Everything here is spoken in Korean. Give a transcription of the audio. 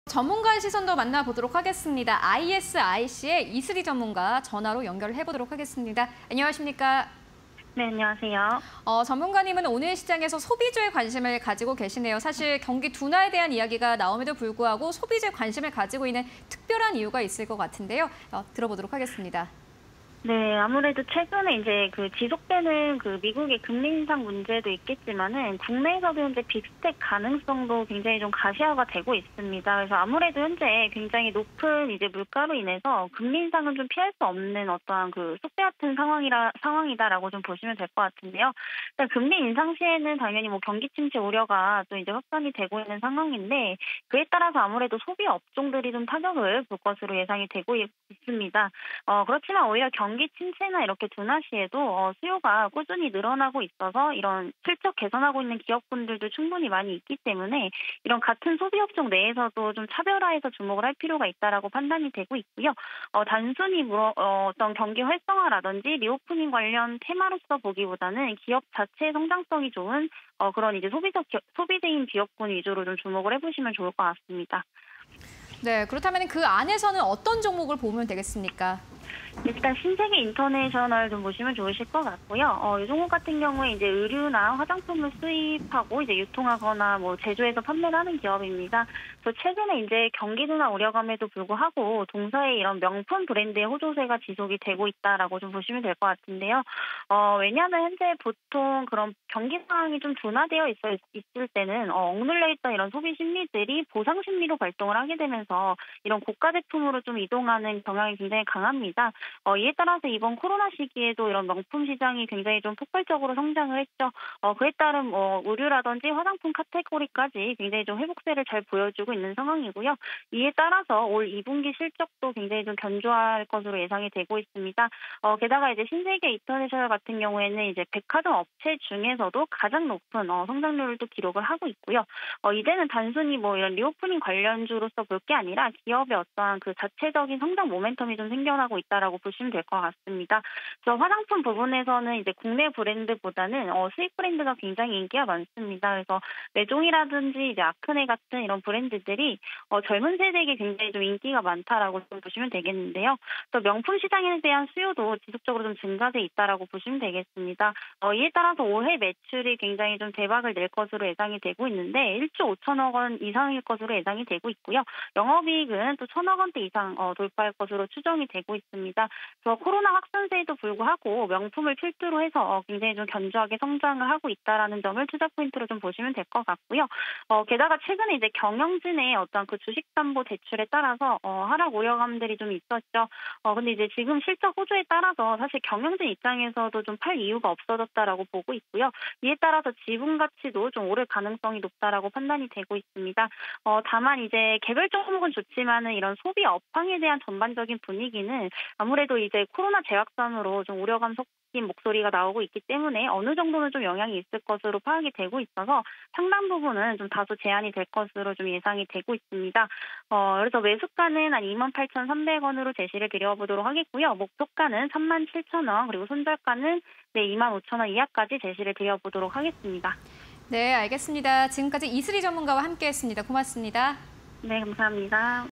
전문가의 시선도 만나보도록 하겠습니다. ISIC의 이슬이 전문가 전화로 연결을 해보도록 하겠습니다. 안녕하십니까? 네, 안녕하세요. 전문가님은 오늘 시장에서 소비주에 관심을 가지고 계시네요. 사실 경기 둔화에 대한 이야기가 나옴에도 불구하고 소비주에 관심을 가지고 있는 특별한 이유가 있을 것 같은데요. 들어보도록 하겠습니다. 네, 아무래도 최근에 이제 지속되는 미국의 금리 인상 문제도 있겠지만은 국내에서도 현재 빅스텝 가능성도 굉장히 좀 가시화가 되고 있습니다. 그래서 아무래도 현재 굉장히 높은 이제 물가로 인해서 금리 인상은 좀 피할 수 없는 어떠한 속대 같은 상황이다라고 좀 보시면 될 것 같은데요. 일단 금리 인상 시에는 당연히 경기 침체 우려가 또 이제 확산이 되고 있는 상황인데 그에 따라서 아무래도 소비 업종들이 좀 타격을 볼 것으로 예상이 되고 있습니다. 그렇지만 오히려 경기 침체나 이렇게 둔화 시에도 수요가 꾸준히 늘어나고 있어서 이런 실적 개선하고 있는 기업군들도 충분히 많이 있기 때문에 이런 같은 소비 업종 내에서도 좀 차별화해서 주목을 할 필요가 있다라고 판단이 되고 있고요. 단순히 어떤 경기 활성화라든지 리오프닝 관련 테마로서 보기보다는 기업 자체의 성장성이 좋은 그런 이제 소비재인 기업군 위주로 좀 주목을 해보시면 좋을 것 같습니다. 네, 그렇다면 그 안에서는 어떤 종목을 보면 되겠습니까? 일단 신세계 인터내셔널 좀 보시면 좋으실 것 같고요. 이 종목 같은 경우에 이제 의류나 화장품을 수입하고 이제 유통하거나 제조해서 판매를 하는 기업입니다. 그래서 최근에 이제 경기 둔화 우려감에도 불구하고 동사의 이런 명품 브랜드의 호조세가 지속이 되고 있다라고 좀 보시면 될 것 같은데요. 왜냐하면 현재 보통 그런 경기 상황이 좀 둔화되어 있을 때는 억눌려 있던 이런 소비 심리들이 보상 심리로 발동을 하게 되면서 이런 고가 제품으로 좀 이동하는 경향이 굉장히 강합니다. 이에 따라서 이번 코로나 시기에도 이런 명품 시장이 굉장히 좀 폭발적으로 성장을 했죠. 그에 따른 의류라든지 화장품 카테고리까지 굉장히 좀 회복세를 잘 보여주고 있는 상황이고요. 이에 따라서 올 2분기 실적도 굉장히 좀 견조할 것으로 예상이 되고 있습니다. 게다가 이제 신세계 인터내셔널 같은 경우에는 이제 백화점 업체 중에서도 가장 높은 성장률을 또 기록을 하고 있고요. 이제는 단순히 이런 리오프닝 관련주로서 볼 게 아니라 기업의 어떠한 자체적인 성장 모멘텀이 좀 생겨나고 있다라고 보시면 될 것 같습니다. 그래서 화장품 부분에서는 이제 국내 브랜드보다는 수입 브랜드가 굉장히 인기가 많습니다. 그래서 메종이라든지 이제 아크네 같은 이런 브랜드들이 젊은 세대에게 굉장히 좀 인기가 많다라고 좀 보시면 되겠는데요. 또 명품 시장에 대한 수요도 지속적으로 좀 증가돼 있다라고 보시면 되겠습니다. 이에 따라서 올해 매출이 굉장히 좀 대박을 낼 것으로 예상이 되고 있는데 1조 5천억 원 이상일 것으로 예상이 되고 있고요. 영업이익은 또 1천억 원대 이상 돌파할 것으로 추정이 되고 있습니다. 그래서 코로나 확산세에도 불구하고 명품을 필두로 해서 굉장히 좀 견조하게 성장을 하고 있다라는 점을 투자 포인트로 좀 보시면 될 것 같고요. 게다가 최근에 이제 경영진의 어떤 주식담보 대출에 따라서 하락 우려감들이 좀 있었죠. 근데 이제 지금 실적 호조에 따라서 사실 경영진 입장에서도 좀 팔 이유가 없어졌다라고 보고 있고요. 이에 따라서 지분 가치도 좀 오를 가능성이 높다라고 판단이 되고 있습니다. 다만 이제 개별 종목은 좋지만은 이런 소비 업황에 대한 전반적인 분위기는 아무래도 이제 코로나 재확산으로 좀 우려감 섞인 목소리가 나오고 있기 때문에 어느 정도는 좀 영향이 있을 것으로 파악이 되고 있어서 상당 부분은 좀 다소 제한이 될 것으로 좀 예상이 되고 있습니다. 그래서 매수가는 한 28,300원으로 제시를 드려보도록 하겠고요. 목표가는 37,000원 그리고 손절가는 25,000원 이하까지 제시를 드려보도록 하겠습니다. 네, 알겠습니다. 지금까지 이슬이 전문가와 함께했습니다. 고맙습니다. 네, 감사합니다.